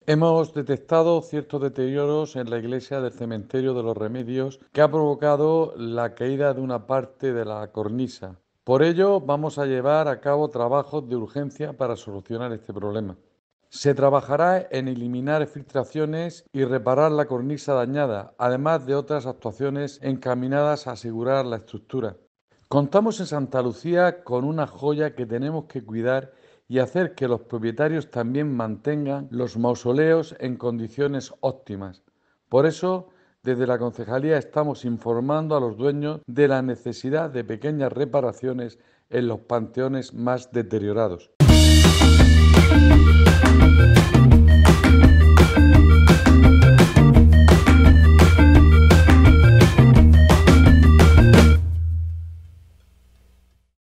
Hemos detectado ciertos deterioros en la iglesia del cementerio de los Remedios que ha provocado la caída de una parte de la cornisa. Por ello, vamos a llevar a cabo trabajos de urgencia para solucionar este problema. Se trabajará en eliminar filtraciones y reparar la cornisa dañada, además de otras actuaciones encaminadas a asegurar la estructura. Contamos en Santa Lucía con una joya que tenemos que cuidar y hacer que los propietarios también mantengan los mausoleos en condiciones óptimas. Por eso, desde la concejalía estamos informando a los dueños de la necesidad de pequeñas reparaciones en los panteones más deteriorados.